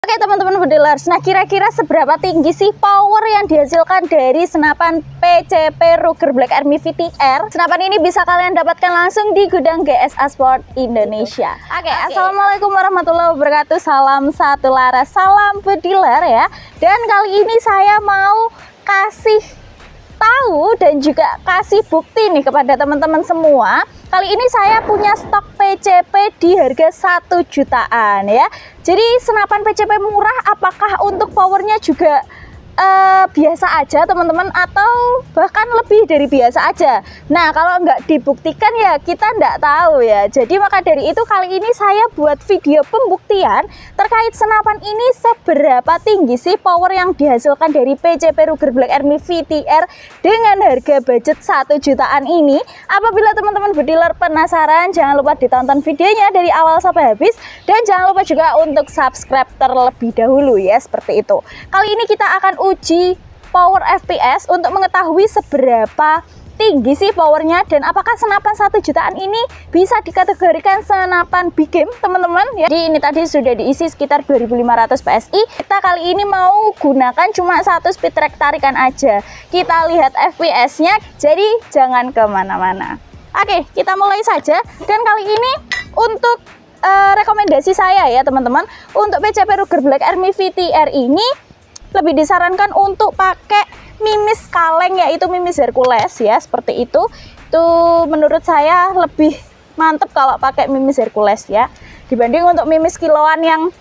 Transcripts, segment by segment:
Oke teman-teman Budilers, nah kira-kira seberapa tinggi sih power yang dihasilkan dari senapan PCP Ruger Black Army VTR? Senapan ini bisa kalian dapatkan langsung di gudang GSA Sport Indonesia. Oke. Assalamualaikum warahmatullahi wabarakatuh. Salam satu laras, salam Budiler ya. Dan kali ini saya mau kasih tahu dan juga kasih bukti nih kepada teman-teman semua. Kali ini saya punya stok PCP di harga 1 jutaan ya. Jadi senapan PCP murah, apakah untuk powernya juga biasa aja teman-teman, atau bahkan lebih dari biasa aja? Nah, kalau nggak dibuktikan ya kita nggak tahu ya. Jadi maka dari itu kali ini saya buat video pembuktian terkait senapan ini seberapa tinggi sih power yang dihasilkan dari PCP Ruger Black Army VTR dengan harga budget 1 jutaan ini. Apabila teman-teman Budiler penasaran, jangan lupa ditonton videonya dari awal sampai habis, dan jangan lupa juga untuk subscribe terlebih dahulu ya, seperti itu. Kali ini kita akan uji power FPS untuk mengetahui seberapa tinggi sih powernya dan apakah senapan 1 jutaan ini bisa dikategorikan senapan big game teman-teman ya. Jadi ini tadi sudah diisi sekitar 2500 PSI. Kita kali ini mau gunakan cuma satu speed track tarikan aja. Kita lihat FPS nya, jadi jangan kemana-mana. Oke, kita mulai saja. Dan kali ini untuk rekomendasi saya ya teman-teman, untuk PCP Ruger Black Army VTR ini lebih disarankan untuk pakai mimis kaleng, yaitu mimis Hercules ya, seperti itu. Itu menurut saya lebih mantep kalau pakai mimis Hercules ya, dibanding untuk mimis kiloan yang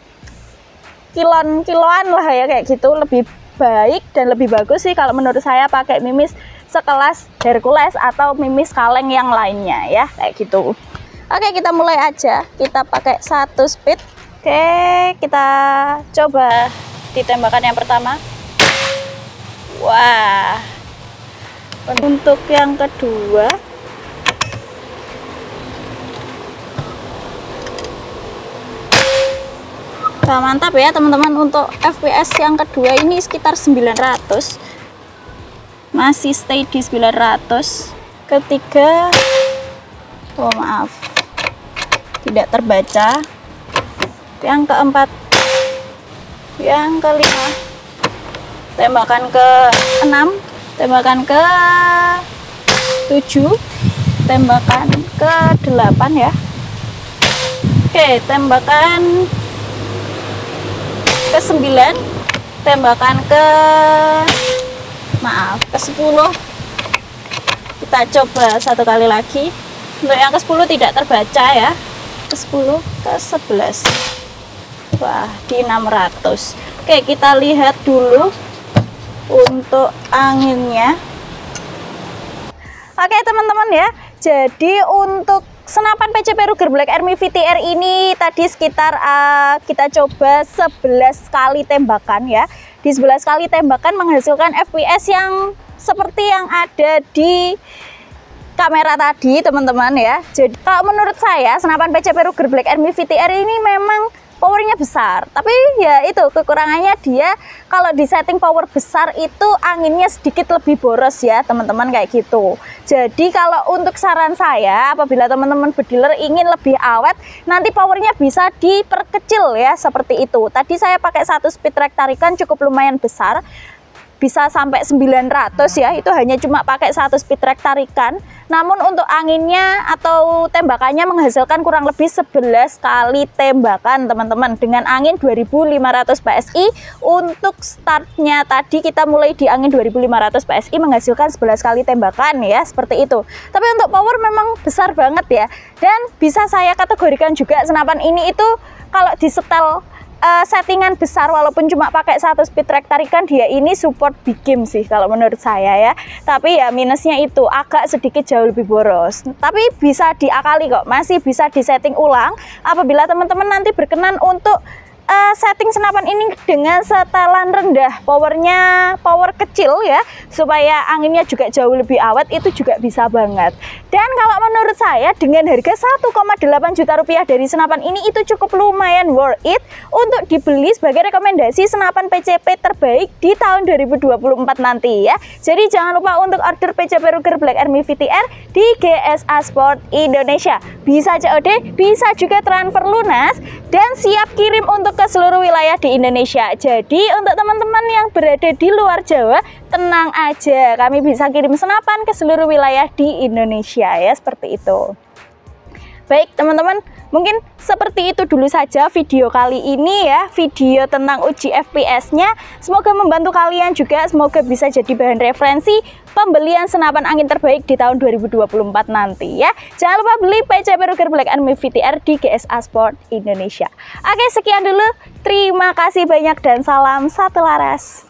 kiloan lah ya, kayak gitu. Lebih baik dan lebih bagus sih kalau menurut saya pakai mimis sekelas Hercules atau mimis kaleng yang lainnya ya, kayak gitu. Oke, kita mulai aja. Kita pakai satu speed. Oke, kita coba di tembakan yang pertama. Wah, untuk yang kedua mantap ya teman-teman. Untuk FPS yang kedua ini sekitar 900, masih stay di 900. Ketiga, oh maaf, tidak terbaca. Yang keempat, yang kelima, tembakan ke 6, tembakan ke 7, tembakan ke 8 ya. Oke, tembakan ke 9, tembakan ke 10. Kita coba satu kali lagi. Untuk yang ke 10 tidak terbaca ya. Ke 10, ke 11. Wah, di 600. Oke, kita lihat dulu untuk anginnya. Oke teman-teman ya, jadi untuk senapan PCP Ruger Black Army VTR ini tadi sekitar kita coba 11 kali tembakan ya. Di 11 kali tembakan menghasilkan FPS yang seperti yang ada di kamera tadi teman-teman ya. Jadi kalau menurut saya senapan PCP Ruger Black Army VTR ini memang powernya besar, tapi ya itu kekurangannya dia kalau di setting power besar itu anginnya sedikit lebih boros ya teman-teman, kayak gitu. Jadi kalau untuk saran saya, apabila teman-teman Budiler ingin lebih awet, nanti powernya bisa diperkecil ya, seperti itu. Tadi saya pakai satu speed track tarikan cukup lumayan besar, bisa sampai 900 ya, itu hanya cuma pakai satu speed track tarikan. Namun untuk anginnya atau tembakannya menghasilkan kurang lebih 11 kali tembakan teman-teman, dengan angin 2500 PSI. Untuk startnya tadi kita mulai di angin 2500 PSI menghasilkan 11 kali tembakan ya, seperti itu. Tapi untuk power memang besar banget ya, dan bisa saya kategorikan juga senapan ini itu kalau disetel settingan besar, walaupun cuma pakai satu speed track tarikan, dia ini support big game sih kalau menurut saya ya. Tapi ya minusnya itu agak sedikit jauh lebih boros, tapi bisa diakali kok, masih bisa disetting ulang apabila teman-teman nanti berkenan untuk setting senapan ini dengan setelan rendah, power kecil ya, supaya anginnya juga jauh lebih awet, itu juga bisa banget. Dan kalau menurut saya dengan harga 1,8 juta rupiah dari senapan ini itu cukup lumayan worth it untuk dibeli sebagai rekomendasi senapan PCP terbaik di tahun 2024 nanti ya. Jadi jangan lupa untuk order PCP Ruger Black Army VTR di GSA Sport Indonesia. Bisa COD, bisa juga transfer lunas, dan siap kirim untuk ke seluruh wilayah di Indonesia. Jadi untuk teman-teman yang berada di luar Jawa, tenang aja, kami bisa kirim senapan ke seluruh wilayah di Indonesia ya, seperti itu. Baik teman-teman, mungkin seperti itu dulu saja video kali ini ya, video tentang uji FPS-nya. Semoga membantu kalian juga, semoga bisa jadi bahan referensi pembelian senapan angin terbaik di tahun 2024 nanti ya. Jangan lupa beli PCP Ruger Black Army VTR di GSA Sport Indonesia. Oke, sekian dulu. Terima kasih banyak dan salam satu laras.